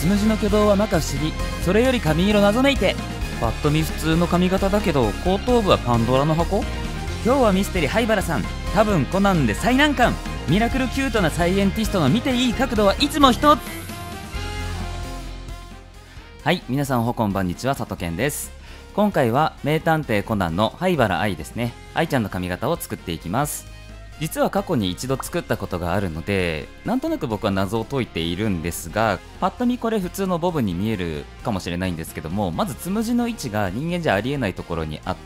つむじの挙動は摩訶不思議、それより髪色謎めいて。ぱっと見普通の髪型だけど後頭部はパンドラの箱。今日はミステリー灰原さん、多分コナンで最難関。ミラクルキュートなサイエンティストの見ていい角度はいつも一つ。はい、皆さんおはこんばんにちは、佐藤健です。今回は名探偵コナンの灰原哀ですね。愛ちゃんの髪型を作っていきます。実は過去に一度作ったことがあるので、なんとなく僕は謎を解いているんですが、パッと見これ普通のボブに見えるかもしれないんですけども、まずつむじの位置が人間じゃありえないところにあって、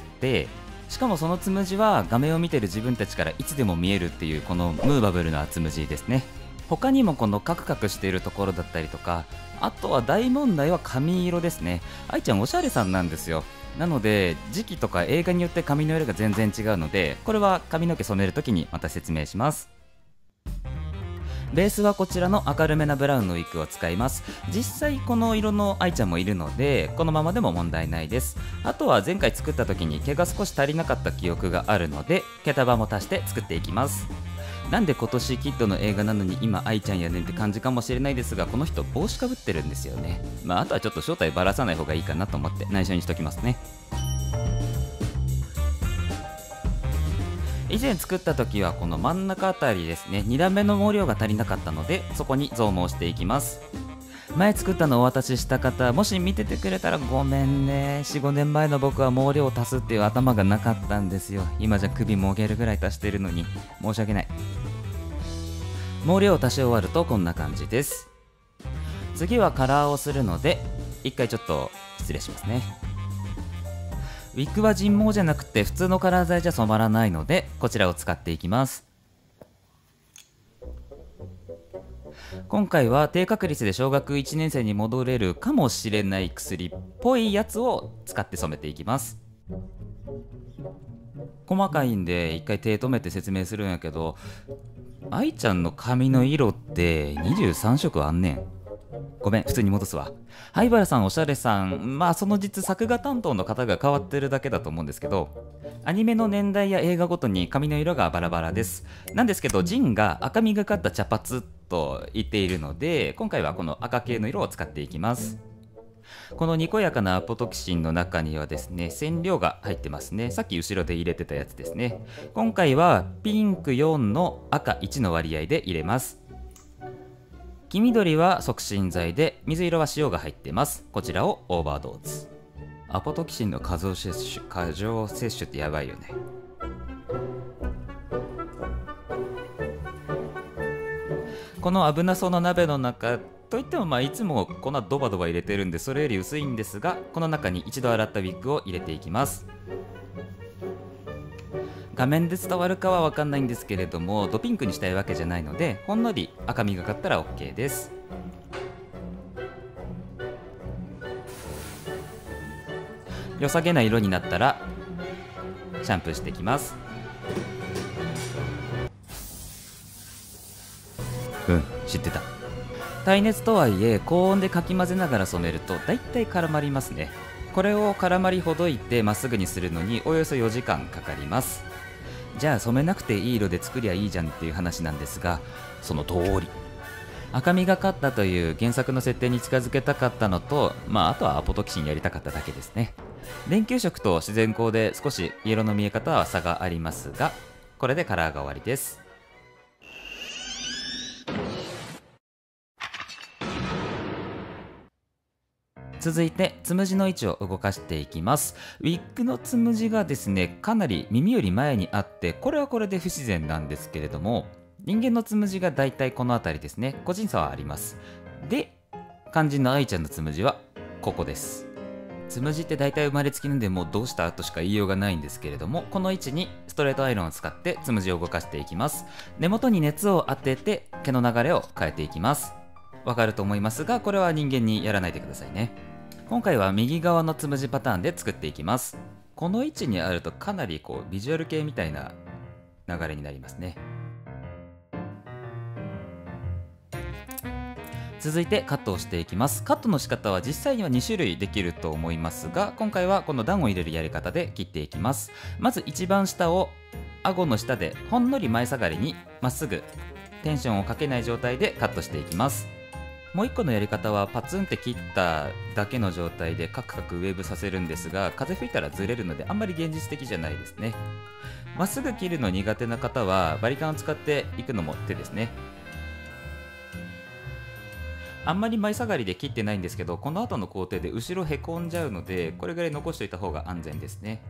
しかもそのつむじは画面を見てる自分たちからいつでも見えるっていうこのムーバブルなつむじですね。他にもこのカクカクしているところだったりとか、あとは大問題は髪色ですね。愛ちゃんおしゃれさんなんですよ。なので時期とか映画によって髪の色が全然違うので、これは髪の毛染めるときにまた説明します。ベースはこちらの明るめなブラウンのウィッグを使います。実際この色の愛ちゃんもいるので、このままでも問題ないです。あとは前回作った時に毛が少し足りなかった記憶があるので、毛束も足して作っていきます。なんで今年キッドの映画なのに今愛ちゃんやねんって感じかもしれないですが、この人帽子かぶってるんですよね。あとはちょっと正体ばらさない方がいいかなと思って内緒にしときますね。以前作った時はこの真ん中あたりですね、2段目の毛量が足りなかったので、そこに増毛していきます。前作ったのをお渡しした方、もし見ててくれたらごめんね。 4,5 年前の僕は毛量を足すっていう頭がなかったんですよ。今じゃ首もげるぐらい足してるのに申し訳ない。毛量を足し終わるとこんな感じです。次はカラーをするので一回ちょっと失礼しますね。ウィッグは人毛じゃなくて普通のカラー剤じゃ染まらないので、こちらを使っていきます。今回は低確率で小学1年生に戻れるかもしれない薬っぽいやつを使って染めていきます。細かいんで一回手止めて説明するんやけど、愛ちゃんの髪の色って23色あんねん。ごめん、普通に戻すわ。灰原さんおしゃれさん、その実作画担当の方が変わってるだけだと思うんですけど、アニメの年代や映画ごとに髪の色がバラバラです。なんですけどジンが赤みがかった茶髪と言っているので、今回はこの赤系の色を使っていきます。このにこやかなアポトキシンの中にはですね、染料が入ってますね。さっき後ろで入れてたやつですね。今回はピンク4の赤1の割合で入れます。黄緑は促進剤で、水色は塩が入ってます。こちらをオーバードーズ。アポトキシンの過剰摂取ってやばいよね。この危なそうな鍋の中といっても、いつも粉ドバドバ入れてるんでそれより薄いんですが、この中に一度洗ったウィッグを入れていきます。画面で伝わるかは分かんないんですけれども、ドピンクにしたいわけじゃないので、ほんのり赤みがかったら OK です。良さげな色になったらシャンプーしていきます。知ってた。耐熱とはいえ高温でかき混ぜながら染めるとだいたい絡まりますね。これを絡まりほどいてまっすぐにするのにおよそ4時間かかります。じゃあ染めなくていい色で作りゃいいじゃんっていう話なんですが、その通り。赤みがかったという原作の設定に近づけたかったのと、あとはアポトキシンやりたかっただけですね。電球色と自然光で少し色の見え方は差がありますが、これでカラーが終わりです。続いてつむじの位置を動かしていきます。ウィッグのつむじがですね、かなり耳より前にあって、これはこれで不自然なんですけれども、人間のつむじがだいたいこの辺りですね。個人差はあります。で、肝心の愛ちゃんのつむじはここです。つむじってだいたい生まれつきなんで、もうどうしたとしか言いようがないんですけれども、この位置にストレートアイロンを使ってつむじを動かしていきます。根元に熱を当てて毛の流れを変えていきます。わかると思いますが、これは人間にやらないでくださいね。今回は右側のつむじパターンで作っていきます。この位置にあるとかなりビジュアル系みたいな流れになりますね。続いてカットをしていきます。カットの仕方は実際には2種類できると思いますが、今回はこの段を入れるやり方で切っていきます。まず一番下を顎の下でほんのり前下がりにまっすぐテンションをかけない状態でカットしていきます。 もう一個のやり方はパツンって切っただけの状態でカクカクウェーブさせるんですが、風吹いたらずれるのであんまり現実的じゃないですね。まっすぐ切るの苦手な方はバリカンを使っていくのも手ですね。あんまり前下がりで切ってないんですけど、この後の工程で後ろへこんじゃうので、これぐらい残しておいた方が安全ですね。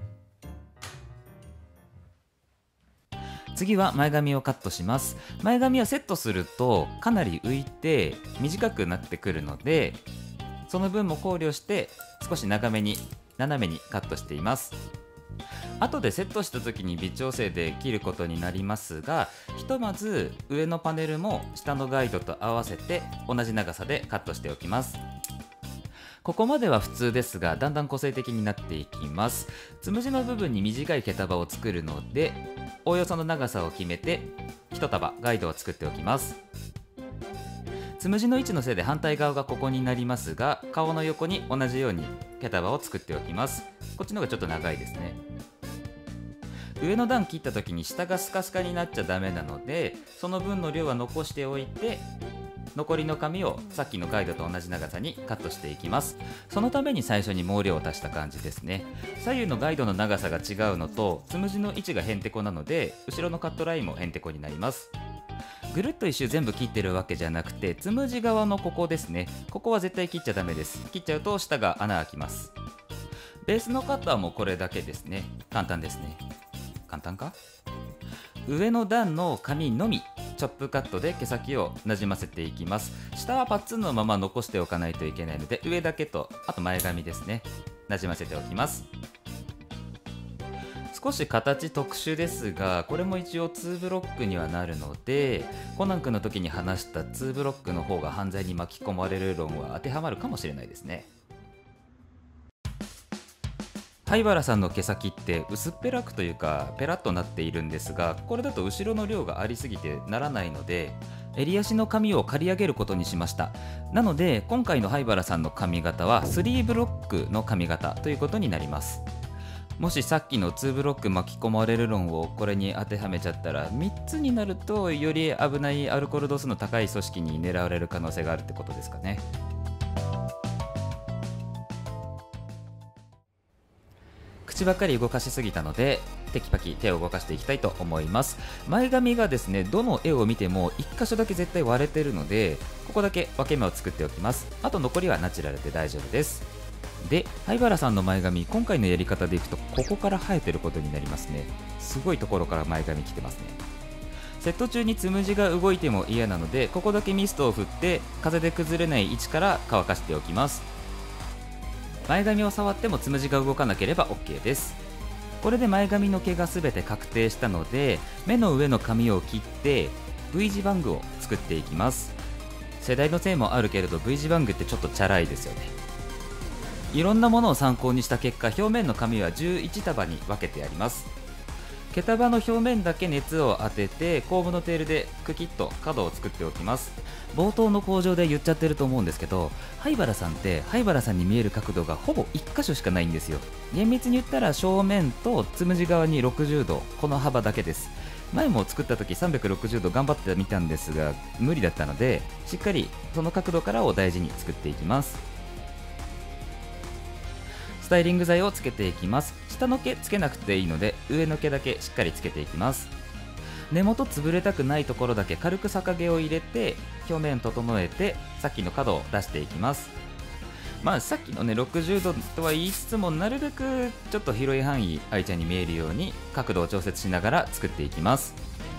次は前髪をカットします。前髪はセットするとかなり浮いて短くなってくるので、その分も考慮して少し長めに斜めにカットしています。後でセットした時に微調整で切ることになりますが、ひとまず上のパネルも下のガイドと合わせて同じ長さでカットしておきます。ここまでは普通ですが、だんだん個性的になっていきます。つむじの部分に短い毛束を作るので、おおよその長さを決めて1束ガイドを作っておきます。つむじの位置のせいで反対側がここになりますが、顔の横に同じように毛束を作っておきます。こっちの方がちょっと長いですね。上の段切った時に下がスカスカになっちゃダメなので、その分の量は残しておいて、残りの髪をさっきのガイドと同じ長さにカットしていきます。そのために最初に毛量を足した感じですね。左右のガイドの長さが違うのと、つむじの位置がへんてこなので、後ろのカットラインもへんてこになります。ぐるっと一周全部切ってるわけじゃなくて、つむじ側のここですね。ここは絶対切っちゃダメです。切っちゃうと下が穴開きます。ベースのカットはもうこれだけですね。簡単ですね。簡単か？上の段の髪のみチョップカットで毛先をなじませていきます。下はパッツンのまま残しておかないといけないので、上だけとあと前髪ですね、なじませておきます。少し形特殊ですが、これも一応2ブロックにはなるので、コナン君の時に話した2ブロックの方が犯罪に巻き込まれる論は当てはまるかもしれないですね。灰原さんの毛先って薄っぺらくというかペラッとなっているんですが、これだと後ろの量がありすぎてならないので、襟足の髪を刈り上げることにしました。なので今回の灰原さんの髪型は3ブロックの髪型ということになります。もしさっきの2ブロック巻き込まれる論をこれに当てはめちゃったら、3つになるとより危ないアルコール度数の高い組織に狙われる可能性があるってことですかね。口ばっかり動かしすぎたので、テキパキ手を動かしていきたいと思います。前髪がですね、どの絵を見ても1箇所だけ絶対割れてるので、ここだけ分け目を作っておきます。あと残りはナチュラルで大丈夫です。で、灰原さんの前髪、今回のやり方でいくとここから生えてることになりますね。すごいところから前髪来てますね。セット中につむじが動いても嫌なので、ここだけミストを振って風で崩れない位置から乾かしておきます。前髪を触ってもつむじが動かなければ OK です。これで前髪の毛が全て確定したので、目の上の髪を切って V 字バングを作っていきます。世代のせいもあるけれど V 字バングってちょっとチャラいですよね。いろんなものを参考にした結果、表面の髪は11束に分けてあります。毛束の表面だけ熱を当てて、コームのテールでクキッと角を作っておきます。冒頭の工場で言っちゃってると思うんですけど、灰原さんって灰原さんに見える角度がほぼ1箇所しかないんですよ。厳密に言ったら正面とつむじ側に60度、この幅だけです。前も作った時360度頑張ってみたんですが無理だったので、しっかりその角度からを大事に作っていきます。スタイリング剤をつけていきます。下の毛つけなくていいので上の毛だけしっかりつけていきます。根元潰れたくないところだけ軽く逆毛を入れて表面整えて、さっきの角を出していきます。さっきのね60度とは言いつつも、なるべくちょっと広い範囲愛ちゃんに見えるように角度を調節しながら作っていきます。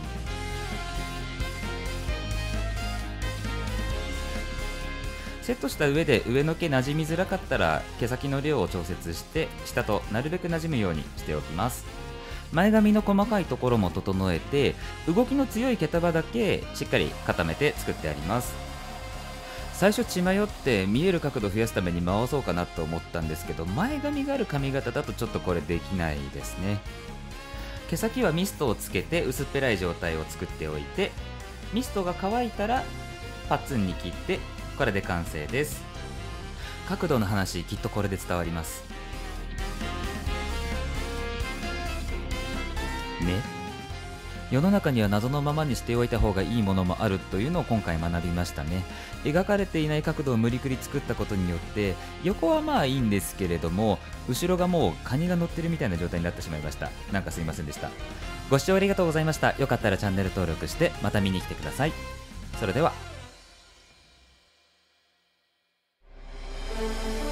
セットした上で上の毛なじみづらかったら毛先の量を調節して下となるべくなじむようにしておきます。前髪の細かいところも整えて、動きの強い毛束だけしっかり固めて作ってあります。最初血迷って見える角度を増やすために回そうかなと思ったんですけど、前髪がある髪型だとちょっとこれできないですね。毛先はミストをつけて薄っぺらい状態を作っておいて、ミストが乾いたらパッツンに切ってこれで完成です。角度の話きっとこれで伝わりますね。 世の中には謎のままにしておいた方がいいものもあるというのを今回学びましたね。描かれていない角度を無理くり作ったことによって横はまあいいんですけれども、後ろがもうカニが乗ってるみたいな状態になってしまいました。なんかすいませんでした。ご視聴ありがとうございました。よかったらチャンネル登録してまた見に来てください。それでは。